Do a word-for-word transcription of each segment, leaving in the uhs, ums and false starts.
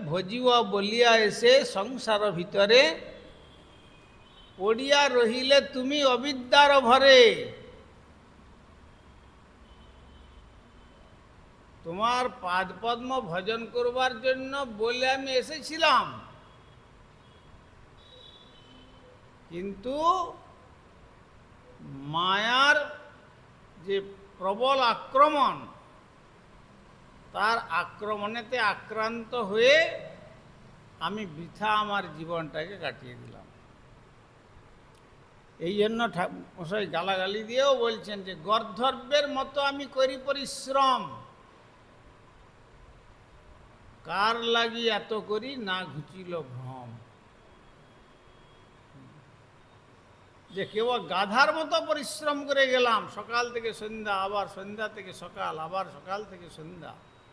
ভজিব বলিয়া এসে সংসার ভিতরে পড়িয়া রহিলে তুমি অবিদ্যার ভরে। তোমার পাদপদ্ম ভজন করবার জন্য বলে আমি এসেছিলাম, কিন্তু মায়ার যে প্রবল আক্রমণ, তার আক্রমণেতে আক্রান্ত হয়ে আমি বৃথা আমার জীবনটাকে কাটিয়ে দিলাম। এই জন্য মশাই গালাগালি দিয়েও বলছেন যে গর্ধর্বের মতো আমি করি পরিশ্রম, কার লাগি এত করি না ঘুচিল ভ্রম। যে কেউ গাধার মতো পরিশ্রম করে গেলাম, সকাল থেকে সন্ধ্যা, আবার সন্ধ্যা থেকে সকাল, আবার সকাল থেকে সন্ধ্যা,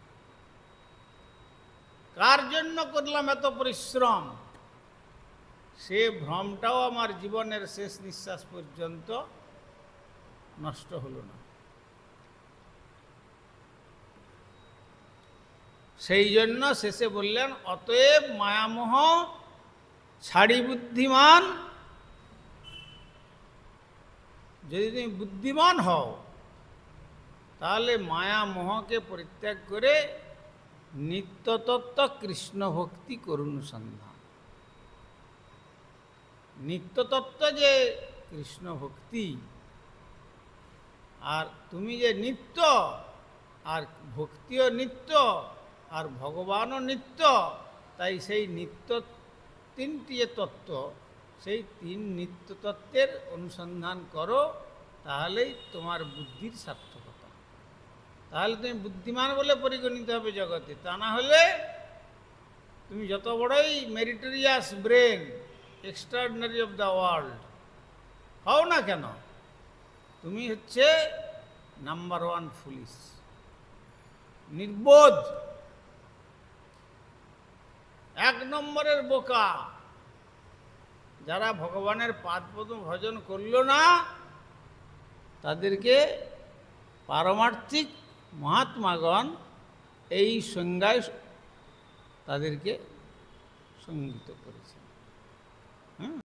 কার জন্য করলাম এত পরিশ্রম, সে ভ্রমটাও আমার জীবনের শেষ নিঃশ্বাস পর্যন্ত নষ্ট হলো না। সেই জন্য শেষে বললেন, অতএব মায়ামোহ ছাড়ি বুদ্ধিমান। যদি তুমি বুদ্ধিমান হও তাহলে মায়া মোহকে পরিত্যাগ করে নিত্যতত্ত্ব কৃষ্ণ ভক্তি করুন সন্ধান। নিত্যতত্ত্ব যে কৃষ্ণ ভক্তি, আর তুমি যে নিত্য, আর ভক্তিও নিত্য, আর ভগবানও নিত্য, তাই সেই নিত্য তিনটি যে তত্ত্ব, সেই তিন নিত্য তত্ত্বের অনুসন্ধান করো, তাহলেই তোমার বুদ্ধির সার্থকতা। তাহলে তুমি বুদ্ধিমান বলে পরিগণিত হবে জগতে। তা না হলে তুমি যত বড়ই meritorious brain, extraordinary of the world হও না কেন, তুমি হচ্ছে নাম্বার ওয়ান ফুলিশ, নির্বোধ, এক নম্বরের বোকা। যারা ভগবানের পাদপদ্ম ভজন করল না, তাদেরকে পারমার্থিক মহাত্মাগণ এই সংজ্ঞায় তাদেরকে সঙ্গীত করেছেন। হুম